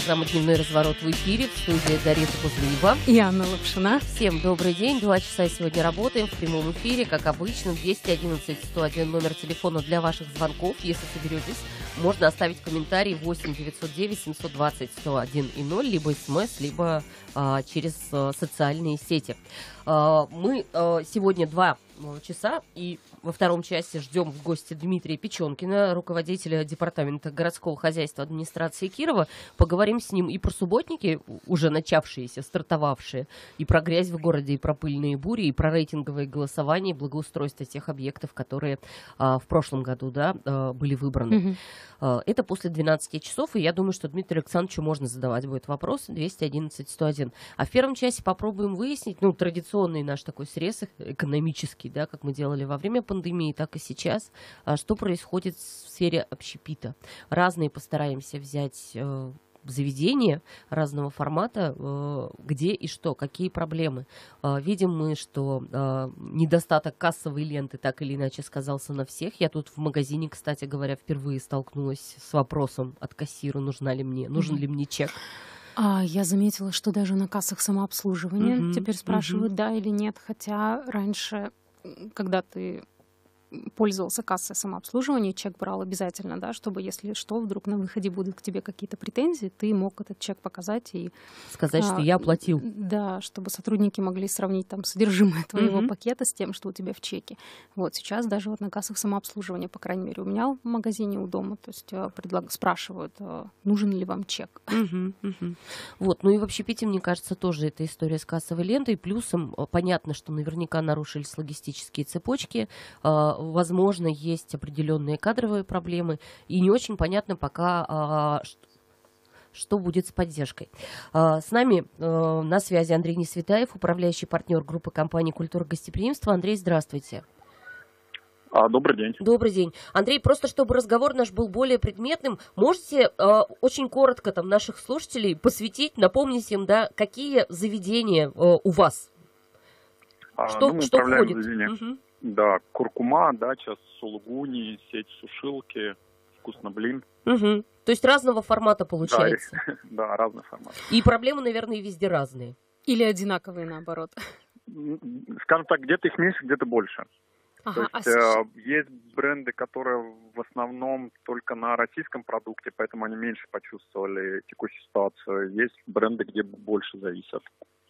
программа «Дневной разворот» в эфире. В студии Дарья Кузлиева и Анна Лапшина. Всем добрый день. 2 часа сегодня работаем в прямом эфире, как обычно. 211-101 номер телефона для ваших звонков. Если соберетесь, можно оставить комментарий 8-909-720-101 и 0, либо СМС, либо через социальные сети. Мы сегодня 2 часа и во втором часе ждем в гости Дмитрия Печенкина, руководителя департамента городского хозяйства администрации Кирова. Поговорим с ним и про субботники, уже начавшиеся, стартовавшие, и про грязь в городе, и про пыльные бури, и про рейтинговые голосования, и благоустройство тех объектов, которые в прошлом году были выбраны. Это после 12 часов, и я думаю, что Дмитрию Александровичу можно задавать будет вопросы 211-101. А в первом часе попробуем выяснить, традиционный наш такой срез экономический, как мы делали во время пандемии, так и сейчас, что происходит в сфере общепита. Разные постараемся взять заведения разного формата, где и что, какие проблемы. Видим мы, что недостаток кассовой ленты так или иначе сказался на всех. Я тут в магазине, кстати говоря, впервые столкнулась с вопросом от кассира, нужен ли мне чек. Я заметила, что даже на кассах самообслуживания теперь спрашивают, да или нет, хотя раньше, когда ты пользовался кассой самообслуживания, чек брал обязательно, чтобы, если что, вдруг на выходе будут к тебе какие-то претензии, ты мог этот чек показать и сказать, что я оплатил. Да, чтобы сотрудники могли сравнить содержимое твоего пакета с тем, что у тебя в чеке. Вот сейчас даже на кассах самообслуживания, по крайней мере, у меня в магазине у дома, то есть спрашивают, нужен ли вам чек. Вот, и в общепите, мне кажется, тоже эта история с кассовой лентой. Плюсом понятно, что наверняка нарушились логистические цепочки. Возможно, есть определенные кадровые проблемы, и не очень понятно пока, что будет с поддержкой. С нами на связи Андрей Несветаев, управляющий партнер группы компании «Культура гостеприимства». Андрей, здравствуйте. Добрый день. Добрый день. Андрей, просто чтобы разговор наш был более предметным, можете очень коротко наших слушателей посвятить, напомнить им, какие заведения у вас? Что входит? Да, Куркума, дача, Сулугуни, сеть сушилки, вкусно блин. То есть разного формата получается? Да, разный формат. И проблемы, наверное, везде разные? Или одинаковые, наоборот? Скажем так, где-то их меньше, где-то больше. То есть есть бренды, которые в основном только на российском продукте, поэтому они меньше почувствовали текущую ситуацию. Есть бренды, где больше зависят.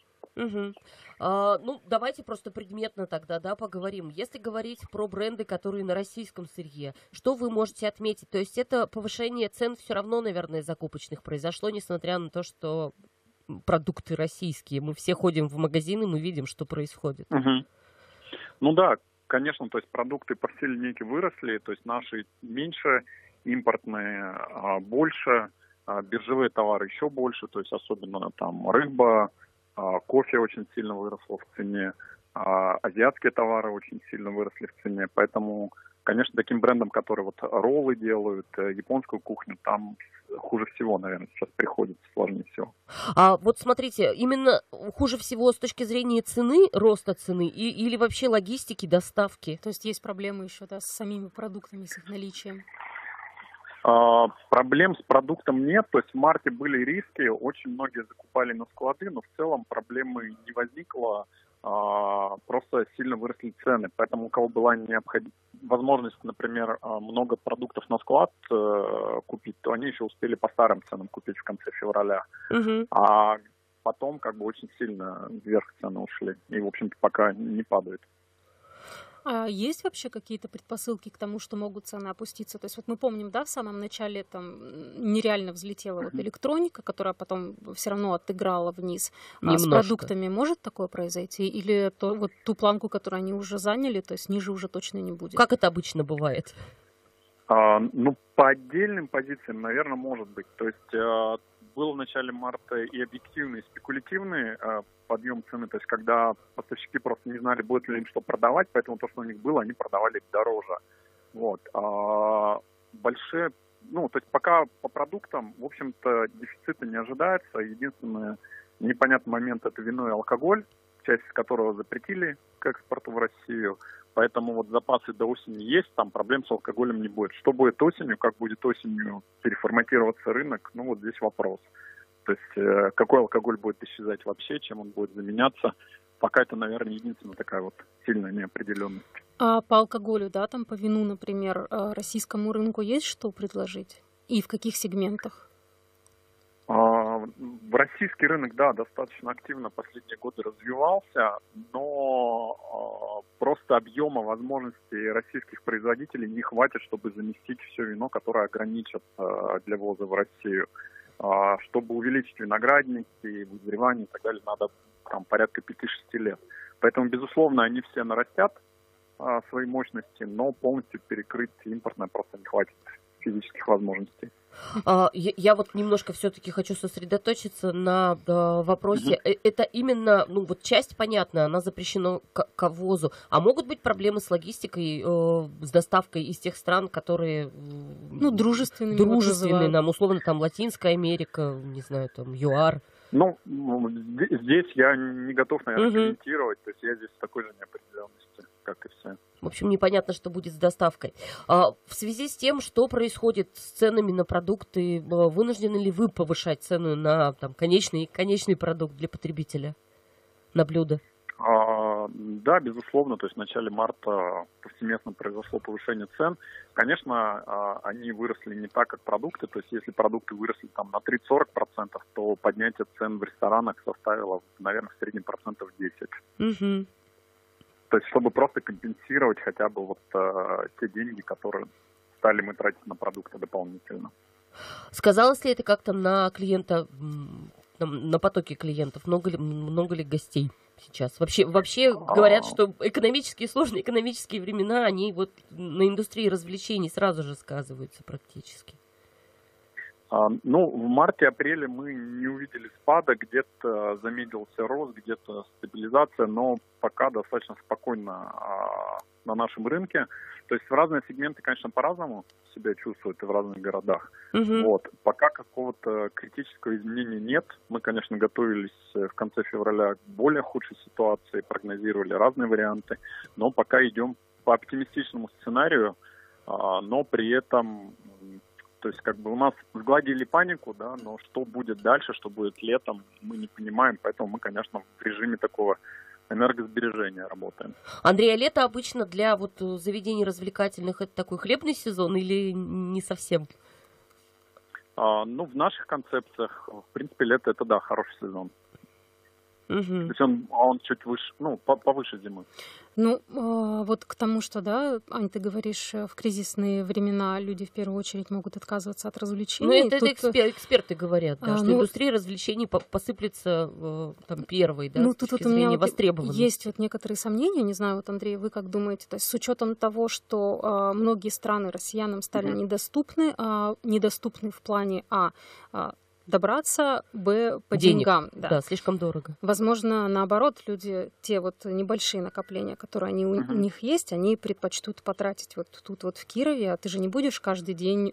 Давайте просто предметно тогда, поговорим. Если говорить про бренды, которые на российском сырье, что вы можете отметить? То есть это повышение цен все равно, наверное, закупочных произошло, несмотря на то, что продукты российские. Мы все ходим в магазины, мы видим, что происходит. Да, конечно, то есть продукты по всей линейке выросли, то есть наши меньше, импортные больше, биржевые товары еще больше, то есть особенно рыба, кофе очень сильно выросло в цене, азиатские товары очень сильно выросли в цене, поэтому, конечно, таким брендам, которые роллы делают, японскую кухню, там хуже всего, наверное, сейчас приходится, сложнее всего. Смотрите, именно хуже всего с точки зрения цены, роста цены, или вообще логистики, доставки? То есть есть проблемы еще, с самими продуктами, с их наличием? Проблем с продуктом нет, то есть в марте были риски, очень многие закупали на склады, но в целом проблемы не возникло, просто сильно выросли цены, поэтому у кого была возможность, например, много продуктов на склад купить, то они еще успели по старым ценам купить в конце февраля, а потом очень сильно вверх цены ушли и, в общем-то, пока не падают. А есть вообще какие-то предпосылки к тому, что могут цены опуститься? То есть мы помним, в самом начале нереально взлетела электроника, которая потом все равно отыграла вниз. С продуктами может такое произойти? Или ту планку, которую они уже заняли, то есть ниже уже точно не будет? Как это обычно бывает? По отдельным позициям, наверное, может быть. То есть был в начале марта и объективный, и спекулятивный подъем цены, то есть когда поставщики просто не знали, будет ли им что продавать, поэтому то, что у них было, они продавали дороже. Большие, то есть пока по продуктам, в общем-то, дефицита не ожидается. Единственный непонятный момент – это вино и алкоголь, часть из которого запретили к экспорту в Россию. Поэтому запасы до осени есть, там проблем с алкоголем не будет. Что будет осенью, как будет осенью переформатироваться рынок, здесь вопрос. То есть какой алкоголь будет исчезать вообще, чем он будет заменяться, пока это, наверное, единственная такая вот сильная неопределенность. А по алкоголю, да, там по вину, например, российскому рынку есть что предложить? И в каких сегментах? В российский рынок, да, достаточно активно последние годы развивался, но просто объема возможностей российских производителей не хватит, чтобы заместить все вино, которое ограничат для ввоза в Россию. Чтобы увеличить виноградники, вызревание и так далее, надо там порядка 5-6 лет. Поэтому, безусловно, они все нарастят свои мощности, но полностью перекрыть импортное просто не хватит физических возможностей. Я вот немножко все-таки хочу сосредоточиться на вопросе. Это именно, ну вот часть, понятно, она запрещена к ввозу. А могут быть проблемы с логистикой, с доставкой из тех стран, которые дружественные нам, условно, там Латинская Америка, не знаю, там ЮАР? Ну, здесь я не готов, наверное, комментировать. То есть я здесь в такой же неопределенности, как и все. В общем, непонятно, что будет с доставкой. В связи с тем, что происходит с ценами на продукты, вынуждены ли вы повышать цену на там, конечный продукт для потребителя, на блюдо? Да, безусловно. То есть в начале марта повсеместно произошло повышение цен. Конечно, они выросли не так, как продукты. То есть если продукты выросли там, на 30-40%, то поднятие цен в ресторанах составило, наверное, в среднем 10%. То есть, чтобы просто компенсировать хотя бы вот те деньги, которые стали мы тратить на продукты дополнительно. Сказалось ли это как-то на клиента, на потоке клиентов? Много ли гостей сейчас? Вообще говорят, что сложные экономические времена, они вот на индустрии развлечений сразу же сказываются практически. Ну, в марте-апреле мы не увидели спада, где-то замедлился рост, где-то стабилизация, но пока достаточно спокойно на нашем рынке. То есть в разные сегменты, конечно, по-разному себя чувствуют и в разных городах. Вот. Пока какого-то критического изменения нет. Мы, конечно, готовились в конце февраля к более худшей ситуации, прогнозировали разные варианты, но пока идем по оптимистичному сценарию, но при этом... То есть, как бы у нас сгладили панику, да, но что будет дальше, что будет летом, мы не понимаем, поэтому мы, конечно, в режиме такого энергосбережения работаем. Андрей, а лето обычно для вот заведений развлекательных это такой хлебный сезон или не совсем? Ну, в наших концепциях, в принципе, лето это, да, хороший сезон. То есть он чуть выше, ну, повыше зимы. Ну, вот к тому, что, да, Ань, ты говоришь, в кризисные времена люди в первую очередь могут отказываться от развлечений. Ну, это эксперты говорят, да, что индустрия развлечений посыплется там первой, да, с точки зрения востребованности. Есть вот некоторые сомнения, не знаю, вот, Андрей, вы как думаете, то есть с учетом того, что многие страны россиянам стали недоступны в плане добраться, по деньгам. Да, слишком дорого. Возможно, наоборот, люди, те вот небольшие накопления, которые у них есть, они предпочтут потратить вот тут вот в Кирове, а ты же не будешь каждый день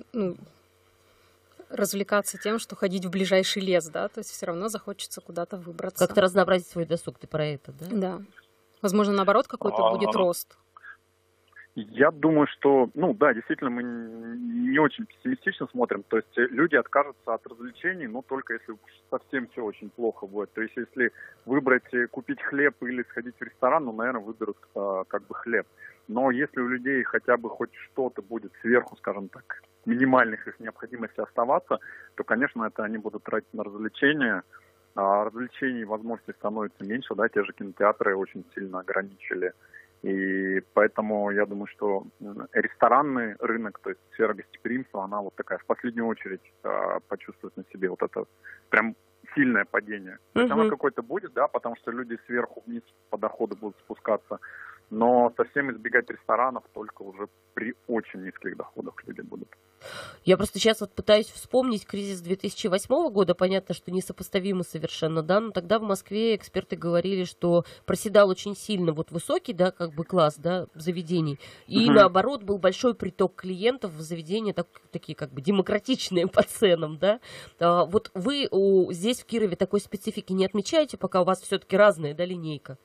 развлекаться тем, что ходить в ближайший лес, да, то есть все равно захочется куда-то выбраться. Как-то разнообразить свой досуг, ты про это, да? Да. Возможно, наоборот, какой-то будет рост. Я думаю, что, ну да, действительно, мы не очень пессимистично смотрим. То есть люди откажутся от развлечений, но только если совсем все очень плохо будет. То есть если выбрать купить хлеб или сходить в ресторан, ну, наверное, выберут как бы хлеб. Но если у людей хотя бы хоть что-то будет сверху, скажем так, минимальных их необходимостей оставаться, то, конечно, это они будут тратить на развлечения. А развлечений и возможностей становится меньше, да, те же кинотеатры очень сильно ограничили. И поэтому я думаю, что ресторанный рынок, то есть сфера гостеприимства, она вот такая в последнюю очередь почувствует на себе вот это прям сильное падение. То есть оно какое-то будет, да, потому что люди сверху вниз по доходу будут спускаться, но совсем избегать ресторанов только уже при очень низких доходах люди будут. Я просто сейчас вот пытаюсь вспомнить кризис 2008 года. Понятно, что несопоставимо совершенно, да, но тогда в Москве эксперты говорили, что проседал очень сильно вот высокий, да, как бы класс, да, заведений, и наоборот был большой приток клиентов в заведения такие как бы демократичные по ценам, да. Вот вы здесь в Кирове такой специфики не отмечаете, пока у вас все-таки разная, да, линейка?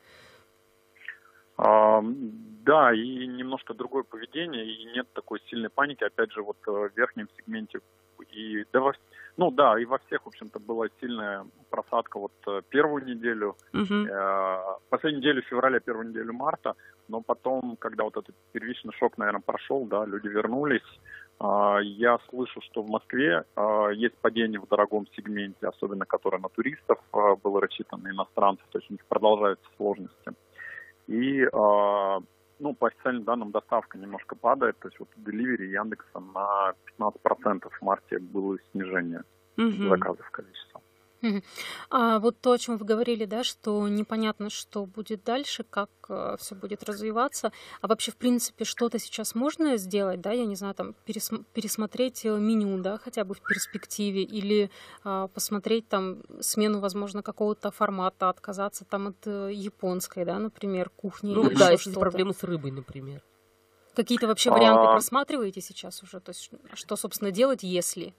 Да, и немножко другое поведение, и нет такой сильной паники. Опять же, вот в верхнем сегменте и ну да, и во всех, в общем-то, была сильная просадка вот первую неделю, последнюю неделю февраля, первую неделю марта, но потом, когда вот этот первичный шок, наверное, прошел, да, люди вернулись. Я слышу, что в Москве есть падение в дорогом сегменте, особенно которое на туристов было рассчитано, на иностранцев, то есть у них продолжаются сложности. И, ну, по официальным данным, доставка немножко падает, то есть вот в Delivery Яндекса на 15% в марте было снижение заказов количества. А вот то, о чем вы говорили, да, что непонятно, что будет дальше, как все будет развиваться. А вообще, в принципе, что-то сейчас можно сделать, да, я не знаю, там, пересмотреть меню, да, хотя бы в перспективе, или посмотреть там смену, возможно, какого-то формата, отказаться там от японской, да, например, кухни. Ну или да, еще если что-то. проблемы с рыбой, например. Какие-то вообще варианты просматриваете сейчас уже? То есть, что, собственно, делать, если...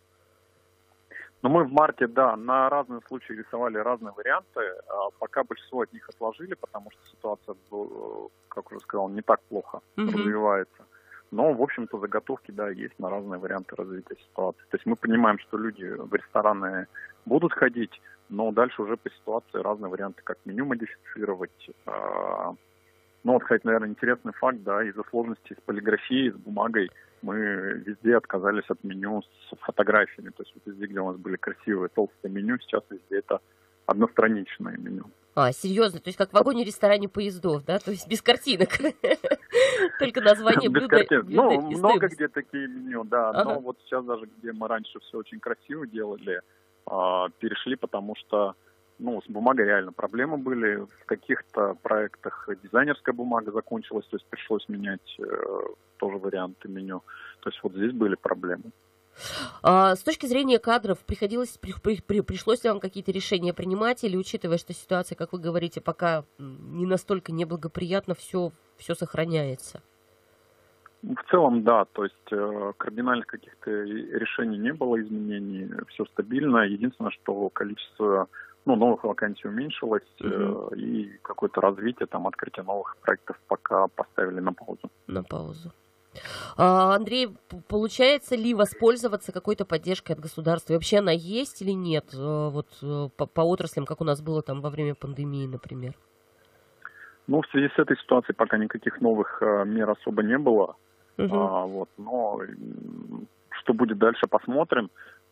Но мы в марте, да, на разные случаи рисовали разные варианты. Пока большинство от них отложили, потому что ситуация, как уже сказал, не так плохо развивается. Но, в общем-то, заготовки, да, есть на разные варианты развития ситуации. То есть мы понимаем, что люди в рестораны будут ходить, но дальше уже по ситуации разные варианты, как меню модифицировать. Ну, вот, кстати, наверное, интересный факт, да, из-за сложностей с полиграфией, с бумагой, мы везде отказались от меню с фотографиями. То есть вот везде, где у нас были красивые толстые меню, сейчас везде это одностраничное меню. Серьезно? То есть как в вагоне-ресторане поездов, да? То есть без картинок? Только название блюда. Ну, много где такие меню, да. Но вот сейчас даже, где мы раньше все очень красиво делали, перешли, потому что, ну, с бумагой реально проблемы были. В каких-то проектах дизайнерская бумага закончилась, то есть пришлось менять тоже варианты меню. То есть вот здесь были проблемы. С точки зрения кадров, пришлось ли вам какие-то решения принимать, или, учитывая, что ситуация, как вы говорите, пока не настолько неблагоприятна, все сохраняется? В целом, да, то есть кардинальных каких-то решений не было, изменений, все стабильно. Единственное, что количество новых вакансий уменьшилось, и какое-то развитие, там, открытие новых проектов пока поставили на паузу. На паузу. Андрей, получается ли воспользоваться какой-то поддержкой от государства? И вообще она есть или нет? Вот по отраслям, как у нас было там во время пандемии, например. Ну, в связи с этой ситуацией пока никаких новых мер особо не было. Вот, но что будет дальше, посмотрим.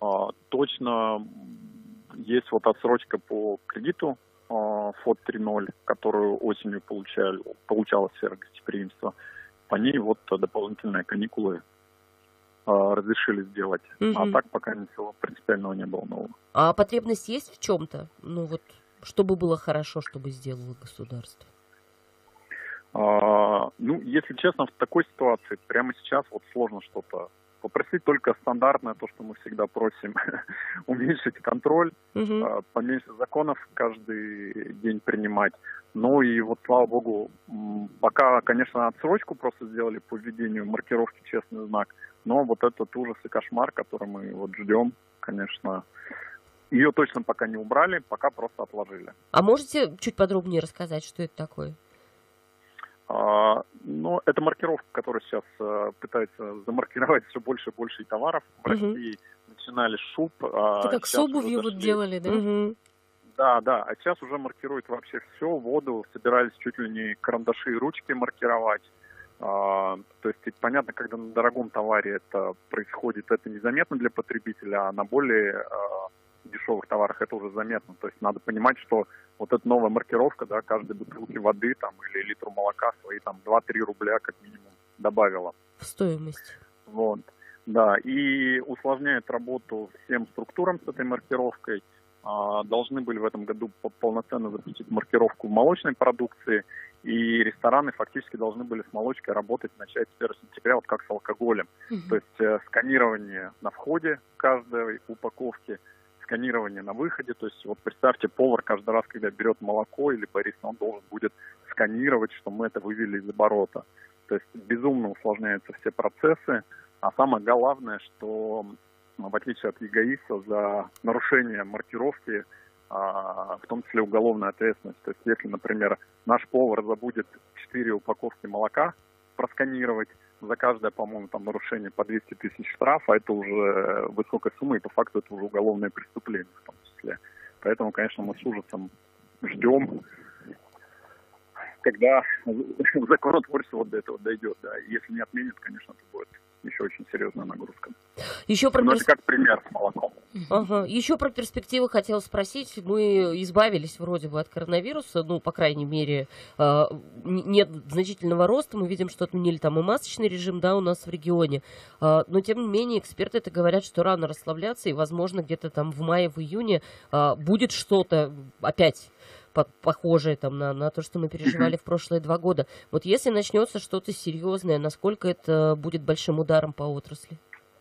Точно есть вот отсрочка по кредиту ФОД 3.0, которую осенью получала сфера гостеприимства. По ней вот дополнительные каникулы разрешили сделать. А так пока ничего принципиального не было нового. А потребность есть в чем-то? Ну вот, чтобы было хорошо, чтобы сделало государство? Ну, если честно, в такой ситуации прямо сейчас вот сложно что-то попросить. Только стандартное, то, что мы всегда просим, уменьшить контроль, поменьше законов каждый день принимать. Ну и вот, слава богу, пока, конечно, отсрочку просто сделали по введению маркировки «Честный знак», но вот этот ужас и кошмар, который мы вот ждем, конечно, ее точно пока не убрали, пока просто отложили. А можете чуть подробнее рассказать, что это такое? Ну, это маркировка, которая сейчас пытается замаркировать все больше и больше товаров. В России начинали с шуб. Это как с обувью вот делали, да? Да. А сейчас уже маркируют вообще все, воду. Собирались чуть ли не карандаши и ручки маркировать. То есть, понятно, когда на дорогом товаре это происходит, это незаметно для потребителя, а на более дешевых товарах это уже заметно. То есть надо понимать, что вот эта новая маркировка, да, каждой бутылки воды там, или литру молока свои там 2-3 рубля как минимум добавила. В стоимость. Вот. Да, и усложняет работу всем структурам с этой маркировкой. Должны были в этом году полноценно запустить маркировку молочной продукции, и рестораны фактически должны были с молочкой работать, начать с 1 сентября, вот как с алкоголем. То есть сканирование на входе каждой упаковки, сканирование на выходе. То есть вот представьте, повар каждый раз, когда берет молоко или бариста, он должен будет сканировать, что мы это вывели из оборота. То есть безумно усложняются все процессы. А самое главное, что в отличие от ЕГАИСа, за нарушение маркировки, в том числе уголовная ответственность. То есть если, например, наш повар забудет 4 упаковки молока просканировать, за каждое, по-моему, там нарушение по 200 тысяч штрафа, это уже высокая сумма, и по факту это уже уголовное преступление в том числе. Поэтому, конечно, мы с ужасом ждем, когда законотворчество вот до этого дойдет. Да. Если не отменят, конечно, это будет еще очень серьезная нагрузка. Еще про это как пример с молоком. Ага. Еще про перспективы хотела спросить. Мы избавились вроде бы от коронавируса, ну, по крайней мере, нет значительного роста. Мы видим, что отменили там и масочный режим, да, у нас в регионе. Но, тем не менее, эксперты это говорят, что рано расслабляться, и, возможно, где-то там в мае, в июне будет что-то опять похожее там, на то, что мы переживали в прошлые 2 года. Вот если начнется что-то серьезное, насколько это будет большим ударом по отрасли?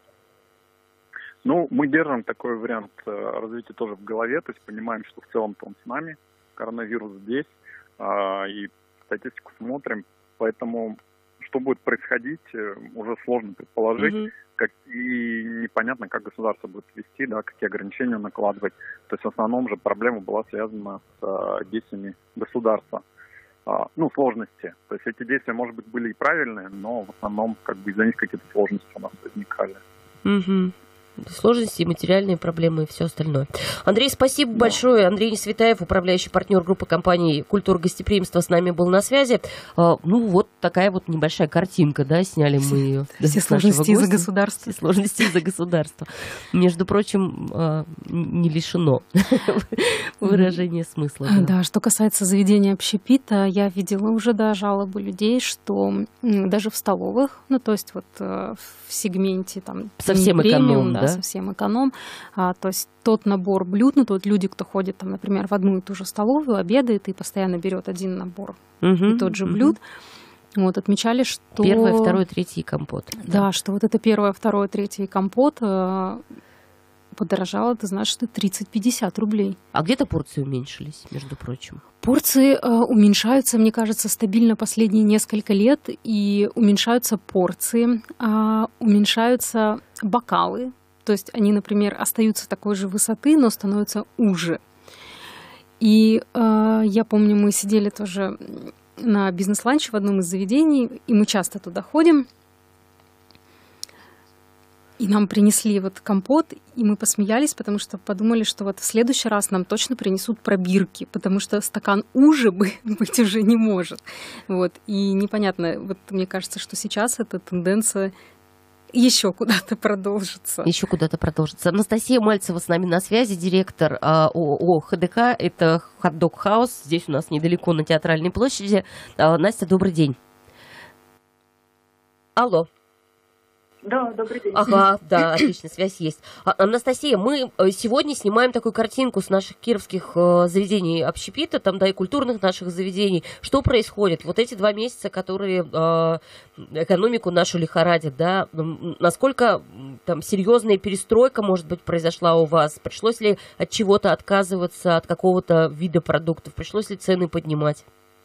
Ну, мы держим такой вариант развития тоже в голове, то есть понимаем, что в целом-то он с нами, коронавирус здесь, и статистику смотрим, поэтому что будет происходить, уже сложно предположить, и непонятно, как государство будет вести, да, какие ограничения накладывать. То есть в основном же проблема была связана с действиями государства. Ну, сложности. То есть эти действия, может быть, были и правильные, но в основном как бы из-за них какие-то сложности у нас возникали. Сложности, материальные проблемы и все остальное. Андрей, спасибо большое. Андрей Несветаев, управляющий партнер группы компании «Культура гостеприимства», с нами был на связи. Ну, вот такая вот небольшая картинка, да, сняли мы ее. Все сложности из-за государства. Все сложности из-за государства. Между прочим, не лишено выражения смысла. Да, что касается заведения общепита, я видела уже, да, жалобы людей, что даже в столовых, ну, то есть вот в сегменте там совсем эконом, да? Совсем эконом. То есть тот набор блюд, ну, тот люди, кто ходит, там, например, в одну и ту же столовую, обедает и постоянно берет один набор и тот же блюд. Вот, отмечали, что... 1, 2, 3 и компот. Да, что вот это 1, 2, 3 и компот подорожало, ты знаешь, что 30-50 рублей. А где-то порции уменьшились, между прочим? Порции уменьшаются, мне кажется, стабильно последние несколько лет, и уменьшаются порции, уменьшаются бокалы, то есть они, например, остаются такой же высоты, но становятся уже. И я помню, мы сидели тоже на бизнес-ланче в одном из заведений, и мы часто туда ходим, и нам принесли вот компот, и мы посмеялись, потому что подумали, что вот в следующий раз нам точно принесут пробирки, потому что стакан уже быть уже не может. Вот. И непонятно, вот мне кажется, что сейчас эта тенденция еще куда-то продолжится. Еще куда-то продолжится. Анастасия Мальцева с нами на связи, директор ООО «ХДК». Это «Хот-дог Хаус». Здесь у нас недалеко на Театральной площади. Настя, добрый день. Алло. Да, добрый день. Ага, да, отлично, связь есть. Анастасия, мы сегодня снимаем такую картинку с наших кировских заведений общепита, там, да, и культурных наших заведений. Что происходит? Вот эти 2 месяца, которые экономику нашу лихорадят, да, насколько там серьезная перестройка, может быть, произошла у вас? Пришлось ли от чего-то отказываться, от какого-то вида продуктов? Пришлось ли цены поднимать?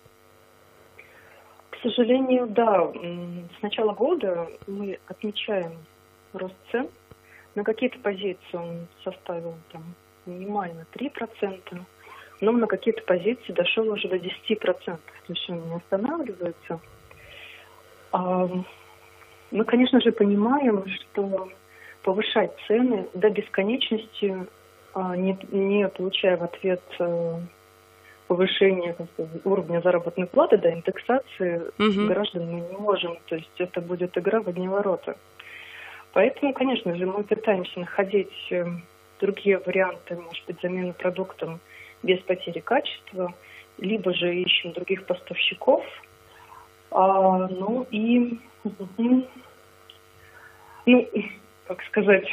К сожалению, да. С начала года мы отмечаем рост цен. На какие-то позиции он составил там минимально 3%, но на какие-то позиции дошел уже до 10%. То есть он не останавливается. Мы, конечно же, понимаем, что повышать цены до бесконечности, не получая в ответ повышение уровня заработной платы, да, индексации граждан мы не можем. То есть это будет игра в одни ворота. Поэтому, конечно же, мы пытаемся находить другие варианты, может быть, замены продуктам без потери качества, либо же ищем других поставщиков. Ну и, как сказать...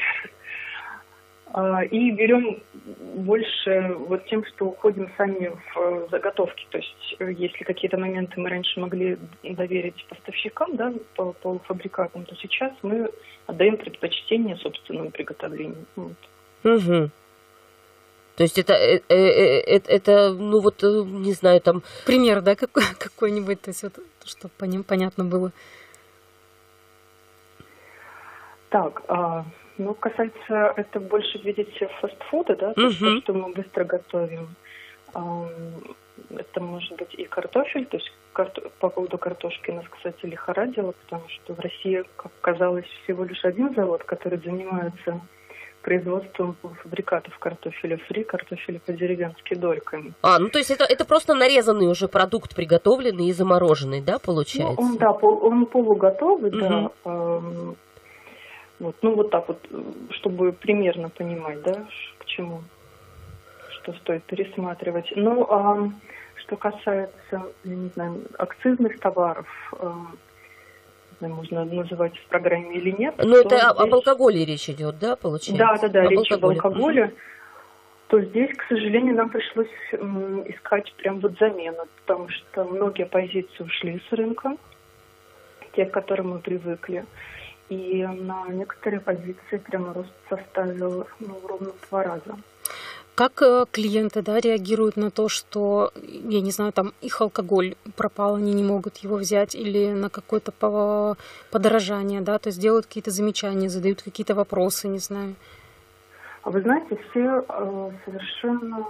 И берем больше вот тем, что уходим сами в заготовки. То есть если какие-то моменты мы раньше могли доверить поставщикам, да, по полуфабрикатам, то сейчас мы отдаем предпочтение собственному приготовлению. Вот. То есть это, ну вот, не знаю, там... Пример, да, какой-нибудь, то есть вот, чтобы понятно было. Так, ну, касается, это больше, видите, фастфуда, да, то, что мы быстро готовим. это может быть и картофель, то есть по поводу картошки нас, кстати, лихорадило, потому что в России, как казалось, всего лишь один завод, который занимается производством фабрикатов картофеля фри, картофеля по-деревенски дольками. Ну то есть это просто нарезанный уже продукт, приготовленный и замороженный, да, получается? Он полуготовый, да. Вот так вот, чтобы примерно понимать, да, к чему, что стоит пересматривать. Что касается, я не знаю, акцизных товаров, можно называть в программе или нет. Это об алкоголе речь идет, да, получается? Да, речь об алкоголе. То здесь, к сожалению, нам пришлось искать прям вот замену, потому что многие позиции ушли с рынка, те, к которым мы привыкли. И на некоторые позиции прямо рост составил ровно в 2 раза. Как клиенты, да, реагируют на то, что, я не знаю, там их алкоголь пропал, они не могут его взять, или на какое-то подорожание, да, то есть делают какие-то замечания, задают какие-то вопросы, не знаю. А вы знаете, все совершенно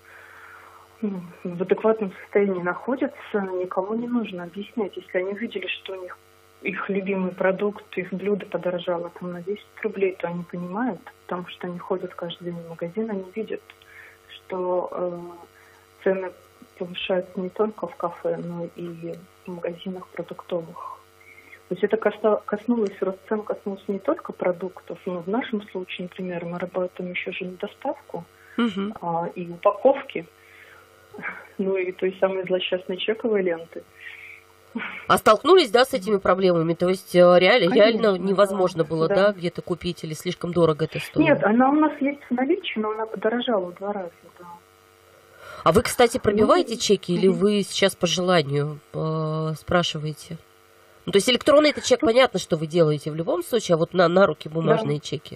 в адекватном состоянии находятся, никому не нужно объяснять. Если они видели, что у них их любимый продукт, их блюдо подорожало там на 10 рублей, то они понимают, потому что они ходят каждый день в магазин, они видят, что цены повышаются не только в кафе, но и в магазинах продуктовых. То есть это рост цен коснулся не только продуктов, но в нашем случае, например, мы работаем еще же на доставку и упаковки, и той самой злосчастной чековой ленты. А столкнулись, да, с этими проблемами? То есть реально невозможно было, да, где-то купить или слишком дорого это стоило? Нет, она у нас есть в наличии, но она подорожала в 2 раза, да. А вы, кстати, пробиваете чеки или вы сейчас по желанию спрашиваете? То есть электронный это чек, понятно, что вы делаете в любом случае, а вот на руки бумажные чеки?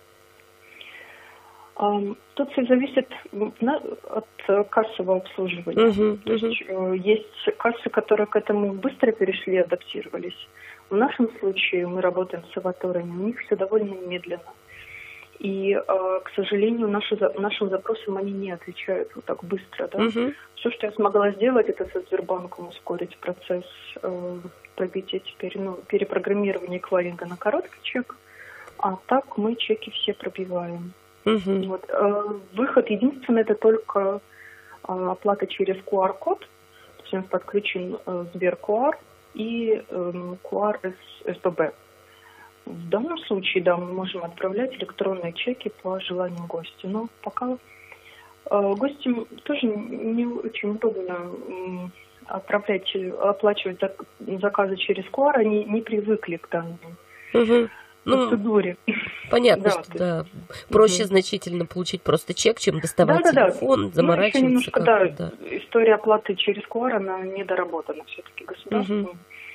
Тут все зависит от кассового обслуживания. То есть есть кассы, которые к этому быстро перешли, адаптировались. В нашем случае мы работаем с аваторами, у них все довольно медленно. И, к сожалению, нашим запросам они не отвечают вот так быстро. Да? Все, что я смогла сделать, это со Сбербанком ускорить процесс пробития теперь, перепрограммирования эквайринга на короткий чек. А так мы чеки все пробиваем. Вот. Выход единственный это только оплата через QR-код, то есть у нас подключен Сбер-QR и QR СББ. В данном случае, да, мы можем отправлять электронные чеки по желанию гостя, но пока гостям тоже не очень удобно оплачивать заказы через QR, они не привыкли к данной процедуре. Понятно, что проще значительно получить просто чек, чем доставать телефон, заморачиваться. Немножко, история оплаты через QR, она недоработана все-таки государством.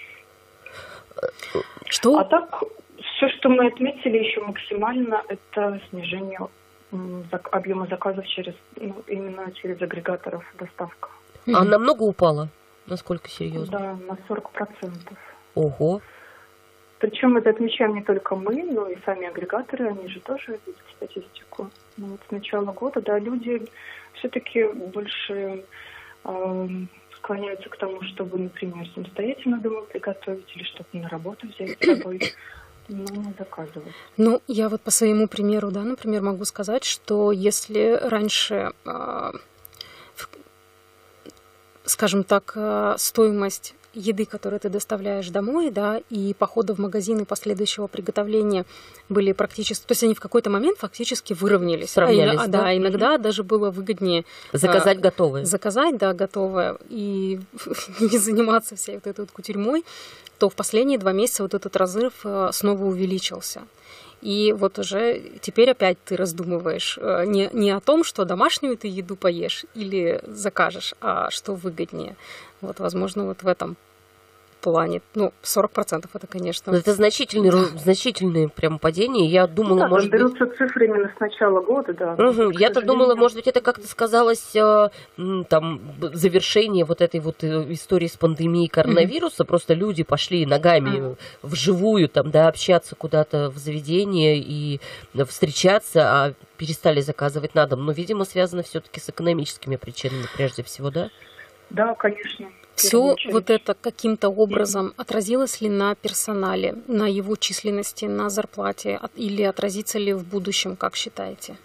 Что? А так, все, что мы отметили еще максимально, это снижение объема заказов именно через агрегаторов доставка. А намного упала? Насколько серьезно? Да, на 40%. Ого. Причем это отмечаем не только мы, но и сами агрегаторы, они же тоже видят статистику. Вот с начала года, да, люди все-таки больше склоняются к тому, чтобы, например, самостоятельно дома приготовить или что-то на работу взять с собой, но не заказывать. Я вот по своему примеру, да, например, могу сказать, что если раньше, скажем так, стоимость еды, которую ты доставляешь домой, да, и похода в магазин и последующего приготовления были практически... То есть они в какой-то момент фактически выровнялись. Сравнялись, да? Иногда даже было выгоднее... Заказать готовое. Заказать, да, готовое, и не заниматься всей вот этой вот кутерьмой, то в последние 2 месяца вот этот разрыв снова увеличился. И вот уже теперь опять ты раздумываешь не о том, что домашнюю ты еду поешь или закажешь, а что выгоднее. Вот, возможно, вот в этом плане. 40% это, конечно... Это значительные прям падения. Я думала, может быть... берутся цифры именно с начала года, да. Я-то думала, может быть, это как-то сказалось завершение вот этой вот истории с пандемией коронавируса. Просто люди пошли ногами вживую общаться куда-то в заведение и встречаться, а перестали заказывать на дом. Но, видимо, связано все-таки с экономическими причинами прежде всего, да? Да, конечно. Все вот это каким-то образом отразилось ли на персонале, на его численности, на зарплате, или отразится ли в будущем, как считаете?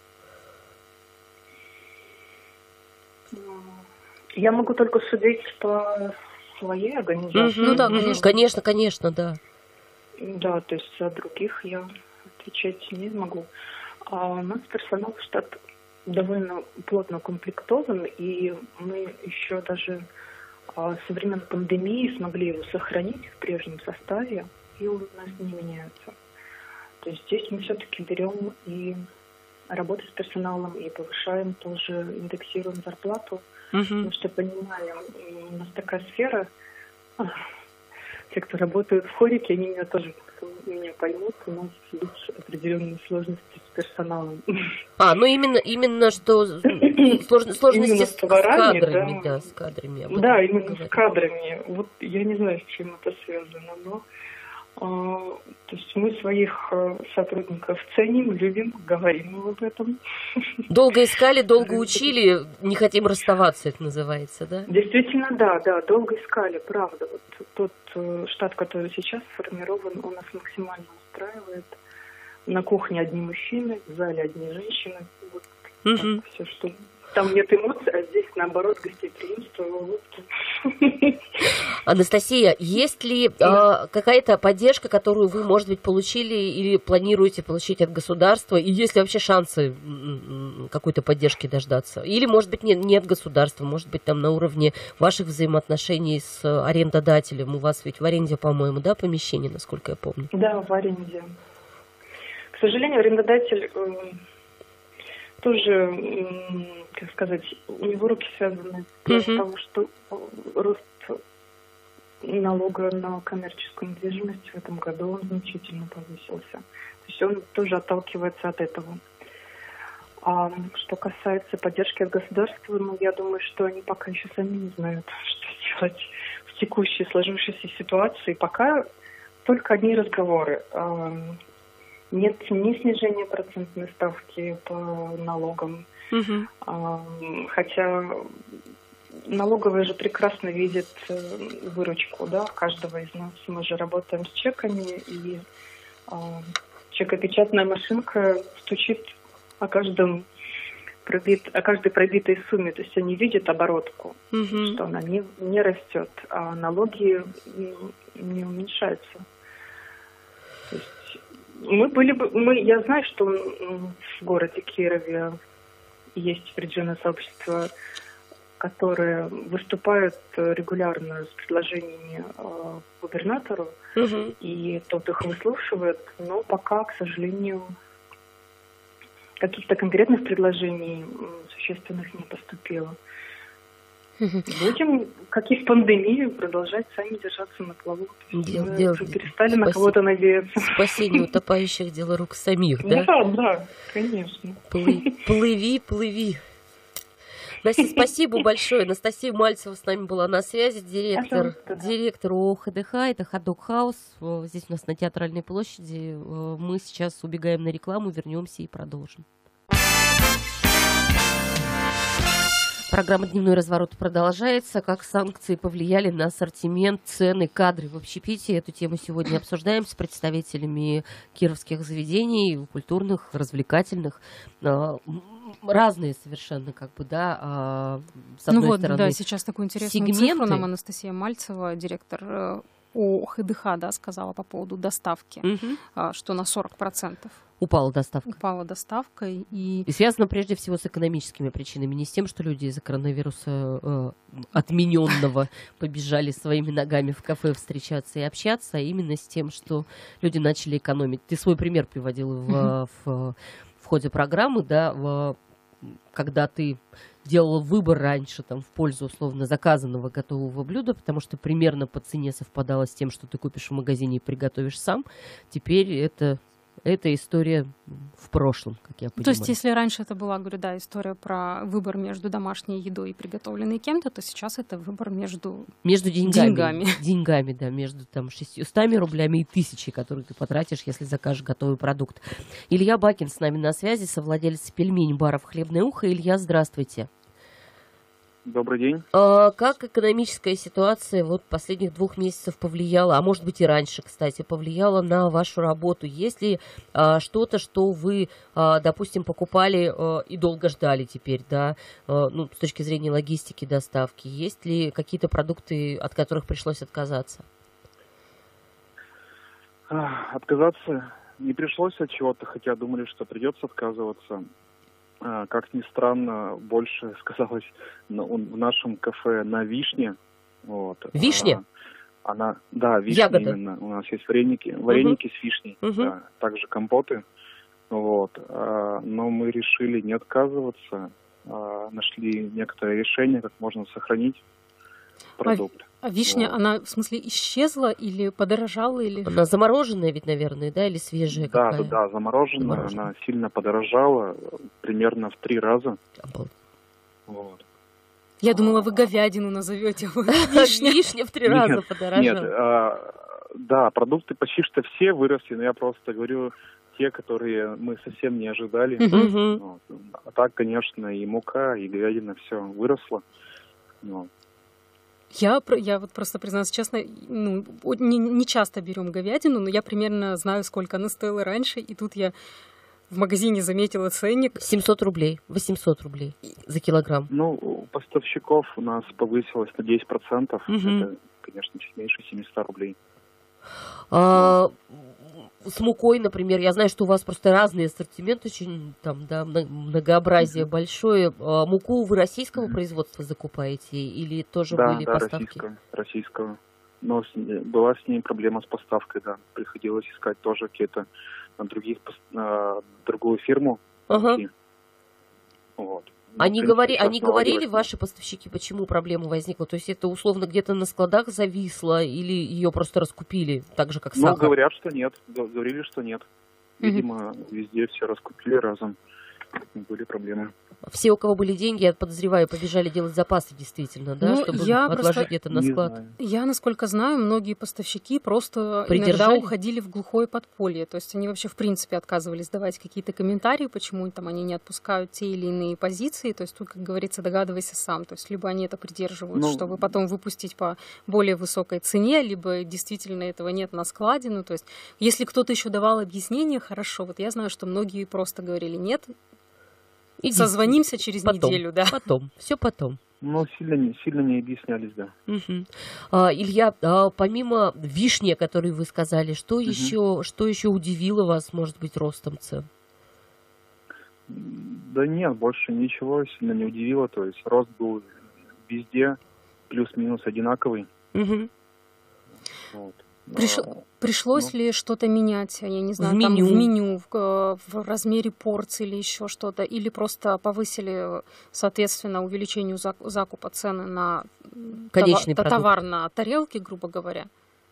Я могу только судить по своей организации. Ну да, конечно. Конечно, да. Да, то есть за других я отвечать не могу. А у нас персонал штат довольно плотно укомплектован, и мы еще даже со времен пандемии смогли его сохранить в прежнем составе, и он у нас не меняется. То есть здесь мы все-таки берем и работу с персоналом, и повышаем тоже, индексируем зарплату, потому что понимаем, у нас такая сфера, те, кто работают в хорике, они меня поймут, у нас есть определенные сложности с персоналом. Ну именно что сложности с кадрами, да, с кадрами. Да, именно с кадрами. Вот я не знаю, с чем это связано, но то есть мы своих сотрудников ценим, любим, говорим об этом. Долго искали, долго учили, не хотим расставаться, это называется, да? Действительно, да, долго искали, правда. Вот тот штат, который сейчас сформирован, он нас максимально устраивает. На кухне одни мужчины, в зале одни женщины. Вот так, все, что там нет эмоций, а здесь, наоборот, гостеприимство, улыбки. Анастасия, есть ли какая-то поддержка, которую вы, может быть, получили или планируете получить от государства? И есть ли вообще шансы какой-то поддержки дождаться? Или, может быть, не от государства, может быть, там на уровне ваших взаимоотношений с арендодателем? У вас ведь в аренде, по-моему, да, помещение, насколько я помню? Да, в аренде. К сожалению, арендодатель тоже, как сказать, у него руки связаны с того, что рост налога на коммерческую недвижимость в этом году он значительно повысился. То есть он тоже отталкивается от этого. А что касается поддержки от государства, я думаю, что они пока еще сами не знают, что делать в текущей сложившейся ситуации. Пока только одни разговоры. Нет ни снижения процентной ставки по налогам, хотя налоговая же прекрасно видит выручку, да, каждого из нас. Мы же работаем с чеками, и чекопечатная машинка стучит о каждой пробитой сумме, то есть они видят оборотку, что она не растет, а налоги не уменьшаются. То есть я знаю, что в городе Кирове есть определенное сообщество, которые выступают регулярно с предложениями губернатору, и тот их выслушивает, но пока, к сожалению, каких-то конкретных предложений существенных не поступило. Будем, как и в пандемии, продолжать сами держаться на плаву. Мы перестали на кого-то надеяться. Спасение утопающих — дело рук самих, да? Да, конечно. Плыви. Настя, спасибо большое. Анастасия Мальцева с нами была на связи, директор ОХДХ, это Ходок Хаус. Здесь у нас на Театральной площади. Мы сейчас убегаем на рекламу, вернемся и продолжим. Программа «Дневной разворот» продолжается. Как санкции повлияли на ассортимент, цены, кадры в общепите? Эту тему сегодня обсуждаем с представителями кировских заведений, культурных, развлекательных. Разные совершенно, с одной стороны, да, сейчас такую интересную цифру нам Анастасия Мальцева, директор ОХДХ, сказала по поводу доставки, что на 40%. Упала доставка. И связано прежде всего с экономическими причинами. Не с тем, что люди из-за коронавируса отмененного побежали своими ногами в кафе встречаться и общаться, а именно с тем, что люди начали экономить. Ты свой пример приводила в ходе программы, когда ты делала выбор раньше в пользу условно заказанного готового блюда, потому что примерно по цене совпадало с тем, что ты купишь в магазине и приготовишь сам. Теперь эта история в прошлом, как я понимаю. То есть, если раньше это была, история про выбор между домашней едой и приготовленной кем-то, то сейчас это выбор между деньгами. Деньгами, да, между 600 рублями и 1000, которые ты потратишь, если закажешь готовый продукт. Илья Бакин с нами на связи, совладелец пельмень-баров «Хлебное ухо». Илья, здравствуйте. Добрый день. Как экономическая ситуация вот последних 2 месяцев повлияла, а может быть и раньше, кстати, повлияла на вашу работу? Есть ли что-то, что вы, допустим, покупали и долго ждали теперь, да, ну, с точки зрения логистики, доставки? Есть ли какие-то продукты, от которых пришлось отказаться? Отказаться не пришлось от чего-то, хотя думали, что придется отказываться. Как ни странно, больше сказалось в нашем кафе на вишне. Вот. Вишня? Да, вишня. Ягода. Именно. У нас есть вареники с вишней, да, также компоты. Вот. Но мы решили не отказываться, нашли некоторые решения, как можно сохранить продукт. А вишня, вот. Она, в смысле, исчезла или подорожала? Или... Она замороженная ведь, наверное, да, или свежая какая? Да, замороженная. Она сильно подорожала, примерно в 3 раза. Вот. Я думала, вы говядину назовете. Вишня в 3 раза подорожала. Нет, да, продукты почти что все выросли, но я просто говорю те, которые мы совсем не ожидали. Вот. А так, конечно, и мука, и говядина, все выросло. Вот. Я вот просто, признаться честно, ну, не часто берем говядину, но я примерно знаю, сколько она стоила раньше, и тут я в магазине заметила ценник. 700 рублей, 800 рублей за килограмм. Ну, у поставщиков у нас повысилось на 10%. Это, конечно, чуть меньше 700 рублей. С мукой, например, я знаю, что у вас просто разный ассортимент, очень там, да, многообразие большое. Муку вы российского производства закупаете или тоже были поставки? Да, российского. Но была с ней проблема с поставкой, да. Приходилось искать тоже какие-то другую фирму. Вот. Они говорили, ваши поставщики, почему проблема возникла? То есть это условно где-то на складах зависло или ее просто раскупили, так же, как сахар? Ну, говорят, что нет. Говорили, что нет. Видимо, везде все раскупили разом. Были проблемы. Все, у кого были деньги, я подозреваю, побежали делать запасы действительно, да, ну, чтобы отложить где-то на склад. Я, насколько знаю, многие поставщики просто иногда уходили в глухое подполье. То есть они вообще, в принципе, отказывались давать какие-то комментарии, почему там они не отпускают те или иные позиции. То есть тут, как говорится, догадывайся сам. То есть либо они это придерживают, чтобы потом выпустить по более высокой цене, либо действительно этого нет на складе. Ну, то есть если кто-то еще давал объяснение, хорошо. Вот я знаю, что многие просто говорили нет. Созвонимся через неделю, да. Все потом. Ну, сильно не объяснялись, да. Илья, помимо вишни, о которой вы сказали, что еще удивило вас, может быть, ростом цен? Да нет, больше ничего сильно не удивило. То есть рост был везде плюс-минус одинаковый. Вот. Пришлось ли что-то менять, я не знаю, в меню, в размере порции или еще что-то, или просто повысили, соответственно, увеличению закупа цены на товар на тарелке, грубо говоря?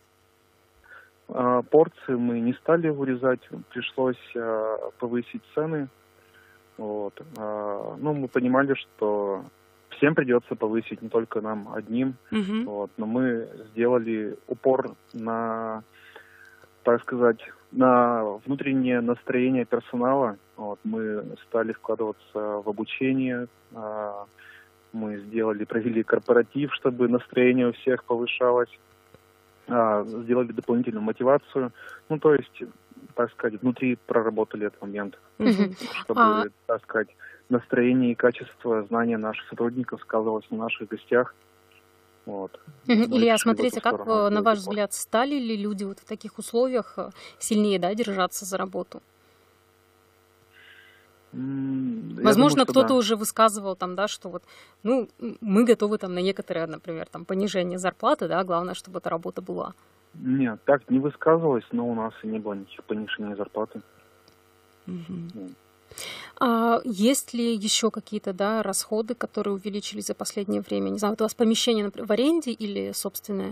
Порции мы не стали вырезать, пришлось повысить цены. Вот. Ну, мы понимали, что всем придется повысить, не только нам одним. Вот. Но мы сделали упор на, так сказать, на внутреннее настроение персонала. Вот. Мы стали вкладываться в обучение. Мы провели корпоратив, чтобы настроение у всех повышалось. Сделали дополнительную мотивацию. Ну, то есть, так сказать, внутри проработали этот момент, чтобы, так сказать, настроение и качество знания наших сотрудников сказывалось на наших гостях. Вот. Илья, смотрите, как, на ваш взгляд, стали ли люди вот в таких условиях сильнее, да, держаться за работу? Возможно, кто-то уже высказывал там, да, что вот, ну, мы готовы там на некоторое, например, там понижение зарплаты, да, главное, чтобы эта работа была. Нет, так не высказывалось, но у нас и не было никаких понижений зарплаты. Есть ли еще какие-то, да, расходы, которые увеличились за последнее время? Не знаю, вот у вас помещение, например, в аренде или собственное?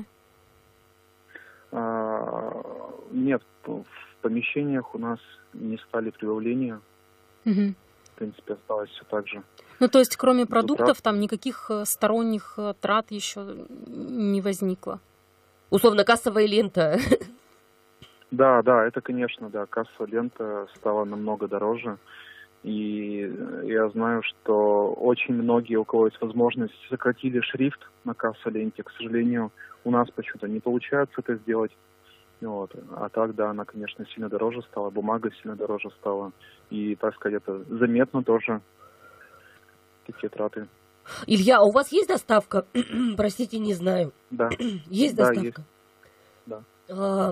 Нет, в помещениях у нас не стали прибавления. В принципе, осталось все так же. Ну, то есть, кроме продуктов, там никаких сторонних трат еще не возникло? Условно, кассовая лента. Да, это, конечно, да, кассовая лента стала намного дороже. И я знаю, что очень многие, у кого есть возможность, сократили шрифт на касса-ленте. К сожалению, у нас почему-то не получается это сделать. Вот. А так, да, она, конечно, сильно дороже стала, бумага сильно дороже стала. И, так сказать, это заметно тоже, такие траты. Илья, а у вас есть доставка? Простите, не знаю. Да. Есть да, доставка? Есть. Да.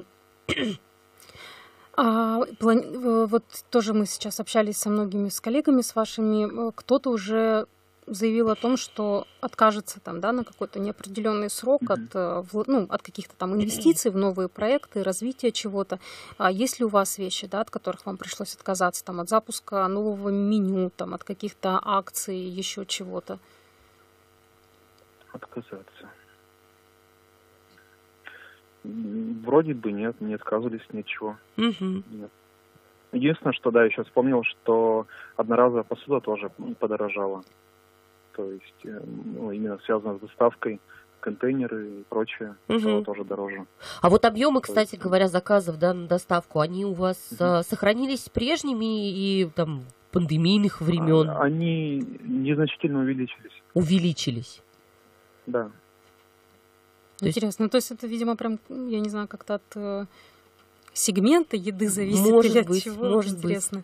Вот тоже мы сейчас общались со многими с коллегами, с вашими. Кто-то уже заявил о том, что откажется там, да, на какой-то неопределенный срок от каких-то там инвестиций в новые проекты, развития чего-то. А есть ли у вас вещи, да, от которых вам пришлось отказаться, там, от запуска нового меню, там, от каких-то акций, еще чего-то? Отказаться. Вроде бы нет, не отказывались ничего. Нет. Единственное, что, да, еще вспомнил, что одноразовая посуда тоже подорожала. То есть, именно связано с доставкой, контейнеры и прочее, стало тоже дороже. А вот объемы, кстати говоря, заказов, да, на доставку, они у вас сохранились прежними и там пандемийных времен? Они незначительно увеличились. Увеличились? Да. Интересно. То есть это, видимо, прям, я не знаю, как-то от сегмента еды зависит или от чего? Может интересно.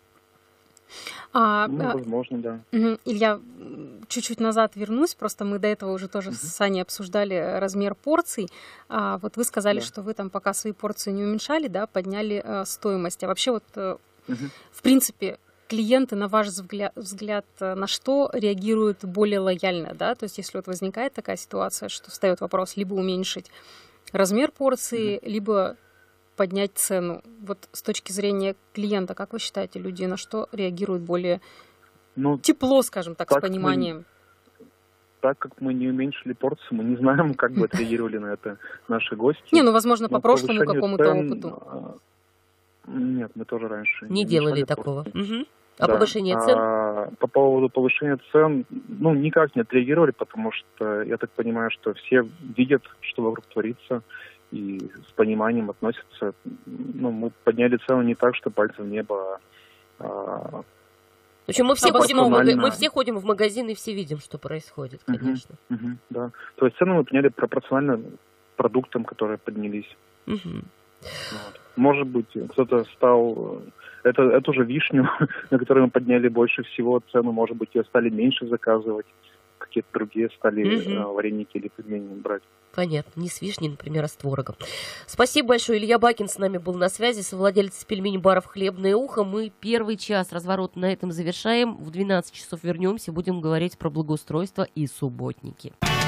Возможно, да. Илья, чуть-чуть назад вернусь, просто мы до этого уже тоже с Саней обсуждали размер порций. Вот вы сказали, что вы там пока свои порции не уменьшали, да, подняли стоимость. А вообще вот, в принципе, клиенты, на ваш взгляд, на что реагируют более лояльно, да? То есть если вот возникает такая ситуация, что встает вопрос либо уменьшить размер порции, либо поднять цену. Вот с точки зрения клиента, как вы считаете, люди на что реагируют более тепло, скажем так, с пониманием? Так как мы не уменьшили порцию, мы не знаем, как бы отреагировали на это наши гости. Возможно, по прошлому какому-то опыту. Нет, мы тоже раньше не делали такого. А да. повышение цен? По поводу повышения цен, никак не отреагировали, потому что я так понимаю, что все видят, что вокруг творится, и с пониманием относятся. Мы подняли цену не так, что пальцем в небо. В общем, мы все ходим в магазин и все видим, что происходит, конечно. Да. То есть цены мы подняли пропорционально продуктам, которые поднялись. Может быть, кто-то стал... Эту же вишню, на которую мы подняли больше всего цену, может быть, ее стали меньше заказывать. Какие-то другие стали вареники или пельмени брать. Понятно. Не с вишней, например, а с творогом. Спасибо большое. Илья Бакин с нами был на связи, совладелец пельмени-баров «Хлебное ухо». Мы первый час разворота на этом завершаем. В 12 часов вернемся, будем говорить про благоустройство и субботники.